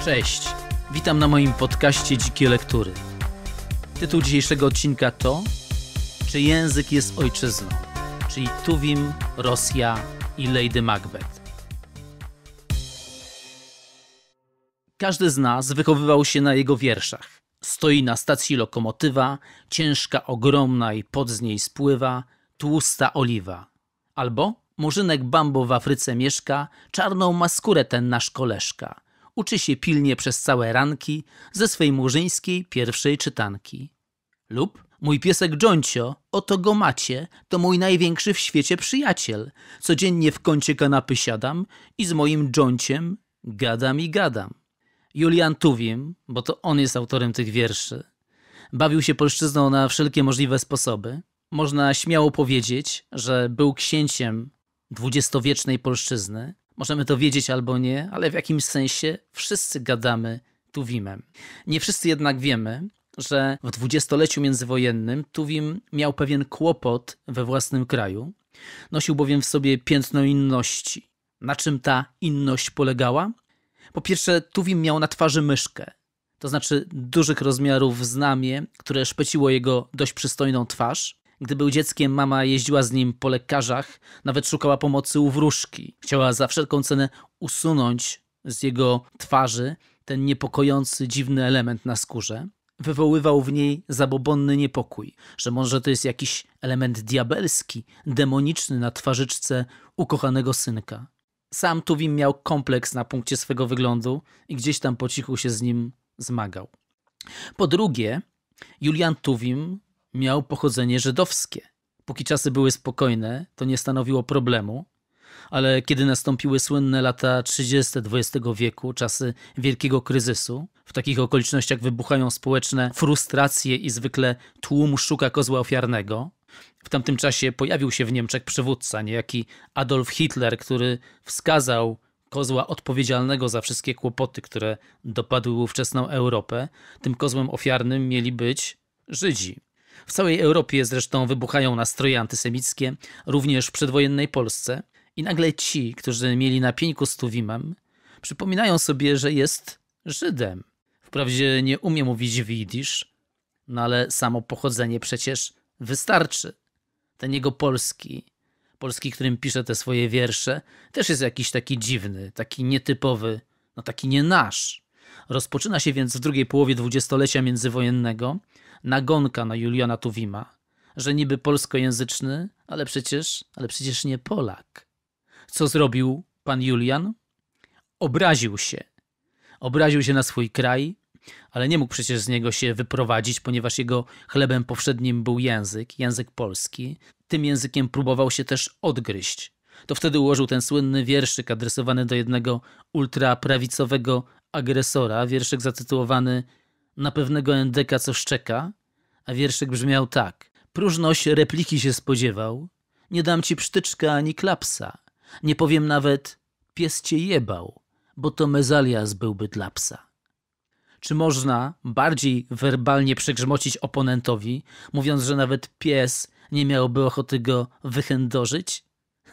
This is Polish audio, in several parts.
Cześć, witam na moim podcaście Dzikie Lektury. Tytuł dzisiejszego odcinka to Czy język jest ojczyzną? Czyli Tuwim, Rosja i Lady Macbeth. Każdy z nas wychowywał się na jego wierszach. Stoi na stacji lokomotywa, ciężka, ogromna i pot z niej spływa, tłusta oliwa. Albo murzynek Bambo w Afryce mieszka, czarną ma skórę ten nasz koleżka. Uczy się pilnie przez całe ranki ze swej murzyńskiej pierwszej czytanki. Lub mój piesek Dżoncio, oto go macie, to mój największy w świecie przyjaciel. Codziennie w kącie kanapy siadam i z moim Dżonciem gadam i gadam. Julian Tuwim, bo to on jest autorem tych wierszy, bawił się polszczyzną na wszelkie możliwe sposoby. Można śmiało powiedzieć, że był księciem dwudziestowiecznej polszczyzny. Możemy to wiedzieć albo nie, ale w jakimś sensie wszyscy gadamy Tuwimem. Nie wszyscy jednak wiemy, że w dwudziestoleciu międzywojennym Tuwim miał pewien kłopot we własnym kraju. Nosił bowiem w sobie piętno inności. Na czym ta inność polegała? Po pierwsze, Tuwim miał na twarzy myszkę, to znaczy dużych rozmiarów znamie, które szpeciło jego dość przystojną twarz. Gdy był dzieckiem, mama jeździła z nim po lekarzach, nawet szukała pomocy u wróżki. Chciała za wszelką cenę usunąć z jego twarzy ten niepokojący, dziwny element na skórze. Wywoływał w niej zabobonny niepokój, że może to jest jakiś element diabelski, demoniczny na twarzyczce ukochanego synka. Sam Tuwim miał kompleks na punkcie swego wyglądu i gdzieś tam po cichu się z nim zmagał. Po drugie, Julian Tuwim miał pochodzenie żydowskie. Póki czasy były spokojne, to nie stanowiło problemu, ale kiedy nastąpiły słynne lata 30. XX wieku, czasy wielkiego kryzysu, w takich okolicznościach wybuchają społeczne frustracje i zwykle tłum szuka kozła ofiarnego. W tamtym czasie pojawił się w Niemczech przywódca, niejaki Adolf Hitler, który wskazał kozła odpowiedzialnego za wszystkie kłopoty, które dopadły ówczesną Europę. Tym kozłem ofiarnym mieli być Żydzi. W całej Europie zresztą wybuchają nastroje antysemickie, również w przedwojennej Polsce. I nagle ci, którzy mieli na pieńku z Tuwimem, przypominają sobie, że jest Żydem. Wprawdzie nie umie mówić w jidysz, no ale samo pochodzenie przecież wystarczy. Ten jego polski, którym pisze te swoje wiersze, też jest jakiś taki dziwny, taki nietypowy, no taki nie nasz. Rozpoczyna się więc w drugiej połowie dwudziestolecia międzywojennego nagonka na Juliana Tuwima, że niby polskojęzyczny, ale przecież nie Polak. Co zrobił pan Julian? Obraził się. Obraził się na swój kraj, ale nie mógł przecież z niego się wyprowadzić, ponieważ jego chlebem powszednim był język polski. Tym językiem próbował się też odgryźć. To wtedy ułożył ten słynny wierszyk adresowany do jednego ultraprawicowego agresora, wierszyk zatytułowany Na pewnego endeka co szczeka, a wierszyk brzmiał tak. Próżność repliki się spodziewał, nie dam ci psztyczka ani klapsa, nie powiem nawet pies cię jebał, bo to mezalias byłby dla psa. Czy można bardziej werbalnie przegrzmocić oponentowi, mówiąc, że nawet pies nie miałby ochoty go wychędożyć?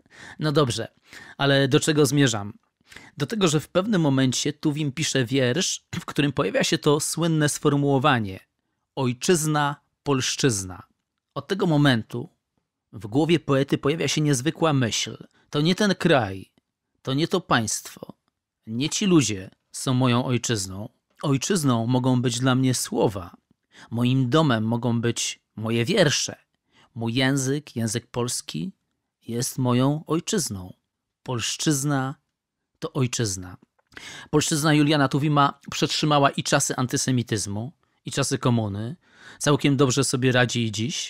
No dobrze, ale do czego zmierzam? Do tego, że w pewnym momencie Tuwim pisze wiersz, w którym pojawia się to słynne sformułowanie ojczyzna, polszczyzna. Od tego momentu w głowie poety pojawia się niezwykła myśl. To nie ten kraj, to nie to państwo, nie ci ludzie są moją ojczyzną. Ojczyzną mogą być dla mnie słowa. Moim domem mogą być moje wiersze. Mój język polski jest moją ojczyzną. Polszczyzna to ojczyzna. Polszczyzna Juliana Tuwima przetrzymała i czasy antysemityzmu, i czasy komuny. Całkiem dobrze sobie radzi i dziś.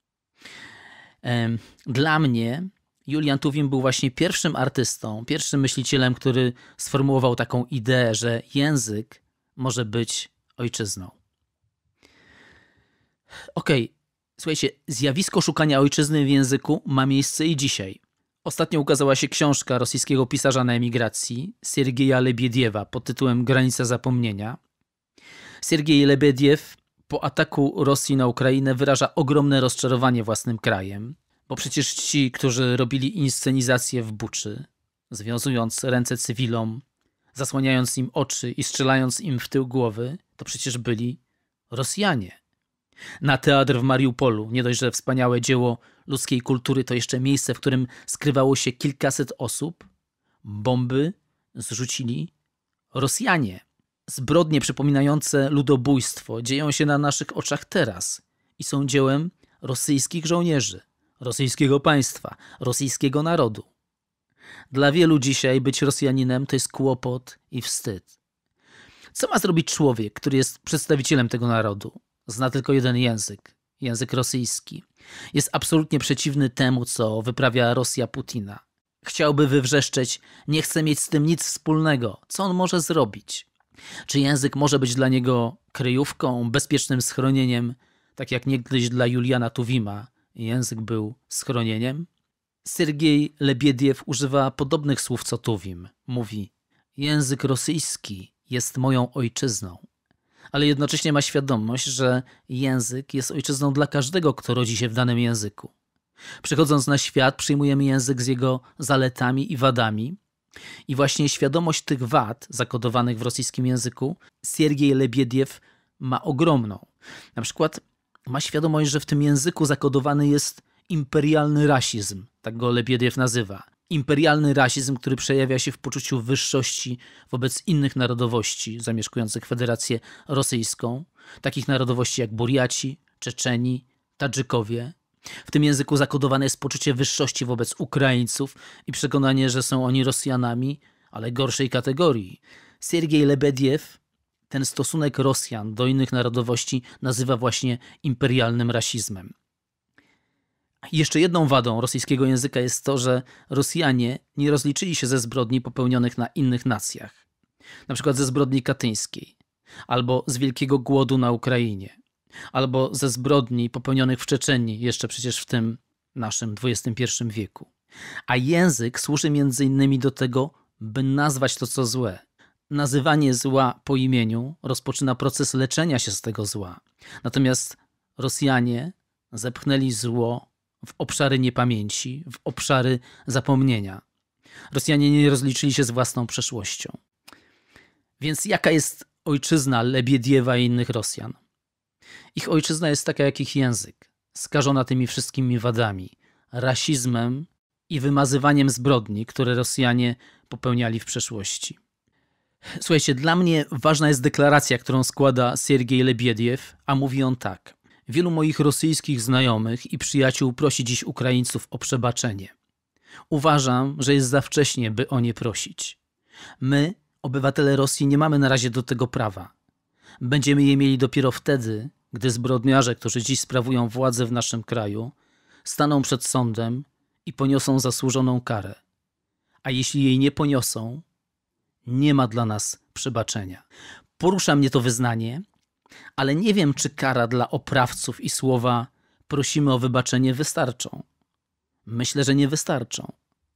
Dla mnie Julian Tuwim był właśnie pierwszym artystą, pierwszym myślicielem, który sformułował taką ideę, że język może być ojczyzną. Słuchajcie, zjawisko szukania ojczyzny w języku ma miejsce i dzisiaj. Ostatnio ukazała się książka rosyjskiego pisarza na emigracji, Siergieja Lebiediewa pod tytułem Granica zapomnienia. Siergiej Lebediew po ataku Rosji na Ukrainę wyraża ogromne rozczarowanie własnym krajem, bo przecież ci, którzy robili inscenizację w Buczy, związując ręce cywilom, zasłaniając im oczy i strzelając im w tył głowy, to przecież byli Rosjanie. Na teatr w Mariupolu, nie dość, że wspaniałe dzieło ludzkiej kultury, to jeszcze miejsce, w którym skrywało się kilkaset osób, bomby zrzucili Rosjanie. Zbrodnie przypominające ludobójstwo dzieją się na naszych oczach teraz i są dziełem rosyjskich żołnierzy, rosyjskiego państwa, rosyjskiego narodu. Dla wielu dzisiaj być Rosjaninem to jest kłopot i wstyd. Co ma zrobić człowiek, który jest przedstawicielem tego narodu? Zna tylko jeden język, język rosyjski. Jest absolutnie przeciwny temu, co wyprawia Rosja Putina. Chciałby wywrzeszczeć, nie chce mieć z tym nic wspólnego. Co on może zrobić? Czy język może być dla niego kryjówką, bezpiecznym schronieniem, tak jak niegdyś dla Juliana Tuwima język był schronieniem? Sergiej Lebiediew używa podobnych słów co Tuwim. Mówi: język rosyjski jest moją ojczyzną. Ale jednocześnie ma świadomość, że język jest ojczyzną dla każdego, kto rodzi się w danym języku. Przychodząc na świat, przyjmujemy język z jego zaletami i wadami. I właśnie świadomość tych wad zakodowanych w rosyjskim języku Sergiej Lebiediew ma ogromną. Na przykład ma świadomość, że w tym języku zakodowany jest imperialny rasizm, tak go Lebiediew nazywa. Imperialny rasizm, który przejawia się w poczuciu wyższości wobec innych narodowości zamieszkujących Federację Rosyjską, takich narodowości jak Burjaci, Czeczeni, Tadżykowie. W tym języku zakodowane jest poczucie wyższości wobec Ukraińców i przekonanie, że są oni Rosjanami, ale gorszej kategorii. Sergiej Lebiediew ten stosunek Rosjan do innych narodowości nazywa właśnie imperialnym rasizmem. Jeszcze jedną wadą rosyjskiego języka jest to, że Rosjanie nie rozliczyli się ze zbrodni popełnionych na innych nacjach. Na przykład ze zbrodni katyńskiej, albo z wielkiego głodu na Ukrainie, albo ze zbrodni popełnionych w Czeczenii, jeszcze przecież w tym naszym XXI wieku. A język służy między innymi do tego, by nazwać to, co złe. Nazywanie zła po imieniu rozpoczyna proces leczenia się z tego zła. Natomiast Rosjanie zepchnęli zło w obszary niepamięci, w obszary zapomnienia. Rosjanie nie rozliczyli się z własną przeszłością. Więc jaka jest ojczyzna Lebiediewa i innych Rosjan? Ich ojczyzna jest taka jak ich język, skażona tymi wszystkimi wadami, rasizmem i wymazywaniem zbrodni, które Rosjanie popełniali w przeszłości. Słuchajcie, dla mnie ważna jest deklaracja, którą składa Sergiej Lebiediew, a mówi on tak. Wielu moich rosyjskich znajomych i przyjaciół prosi dziś Ukraińców o przebaczenie. Uważam, że jest za wcześnie, by o nie prosić. My, obywatele Rosji, nie mamy na razie do tego prawa. Będziemy je mieli dopiero wtedy, gdy zbrodniarze, którzy dziś sprawują władzę w naszym kraju, staną przed sądem i poniosą zasłużoną karę. A jeśli jej nie poniosą, nie ma dla nas przebaczenia. Porusza mnie to wyznanie, ale nie wiem, czy kara dla oprawców i słowa prosimy o wybaczenie wystarczą. Myślę, że nie wystarczą.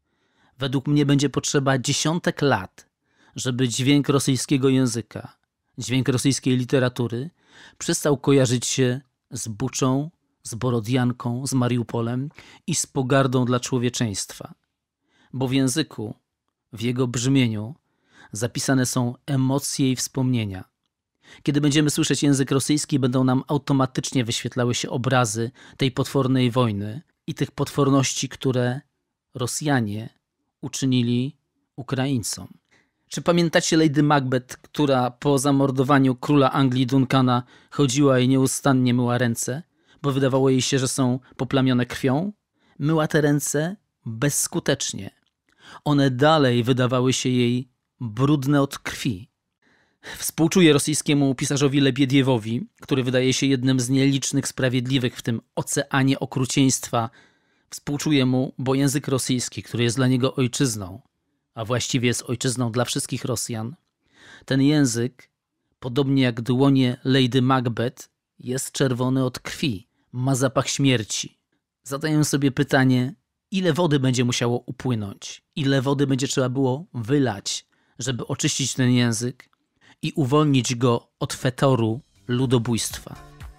Według mnie będzie potrzeba dziesiątek lat, żeby dźwięk rosyjskiego języka, dźwięk rosyjskiej literatury przestał kojarzyć się z Buczą, z Borodianką, z Mariupolem i z pogardą dla człowieczeństwa. Bo w języku, w jego brzmieniu zapisane są emocje i wspomnienia. Kiedy będziemy słyszeć język rosyjski, będą nam automatycznie wyświetlały się obrazy tej potwornej wojny i tych potworności, które Rosjanie uczynili Ukraińcom. Czy pamiętacie Lady Macbeth, która po zamordowaniu króla Anglii Duncana chodziła i nieustannie myła ręce, bo wydawało jej się, że są poplamione krwią? Myła te ręce bezskutecznie. One dalej wydawały się jej brudne od krwi. Współczuję rosyjskiemu pisarzowi Lebiediewowi, który wydaje się jednym z nielicznych sprawiedliwych w tym oceanie okrucieństwa. Współczuję mu, bo język rosyjski, który jest dla niego ojczyzną, a właściwie jest ojczyzną dla wszystkich Rosjan, ten język, podobnie jak dłonie Lady Macbeth, jest czerwony od krwi, ma zapach śmierci. Zadaję sobie pytanie, ile wody będzie musiało upłynąć, ile wody będzie trzeba było wylać, żeby oczyścić ten język i uwolnić go od fetoru ludobójstwa.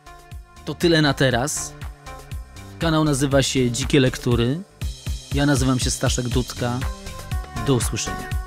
To tyle na teraz. Kanał nazywa się Dzikie Lektury. Ja nazywam się Staszek Dudka. Do usłyszenia.